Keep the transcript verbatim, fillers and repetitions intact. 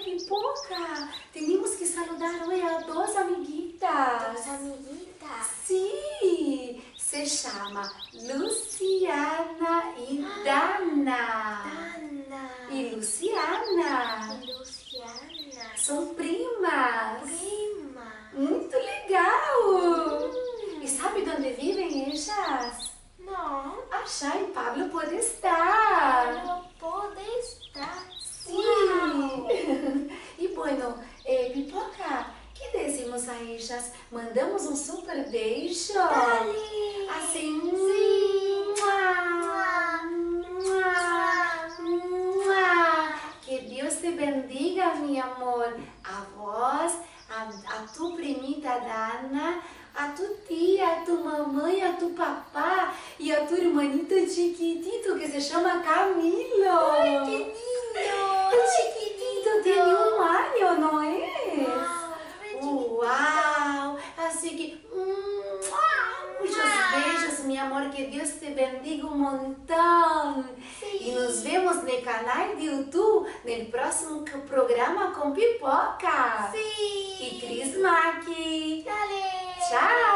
Pipoca, temos que saludar hoje a duas amiguitas. Duas amiguitas? Sim, se chama Luciana e Dana. Dana. E Luciana. E Luciana. São primas. Prima. Muito legal. Hum. E sabe de onde vivem elas? Não. A Chay e Pablo pode estar. Não pode estar. Sim. E bueno, eh, Pipoca, que decimos a ellas? Mandamos um super beijo? Dale. Assim, Sim. mua, mua, mua. Que Deus te bendiga, meu amor. A vós, a, a tu primita Dana, a tu tia, a tu mamãe, a tu papá e a tu irmanito chiquitito que se chama Camilo. Ai, que lindo. É chiquitito, tem um ano, não é? Uau, Uau! Assim que, hum, muitos beijos, meu amor, que Deus te bendiga um montão. Sim. E nos vemos no canal de YouTube, no próximo programa com Pipoca. Sim. E Cris Mack. Dale. Tchau!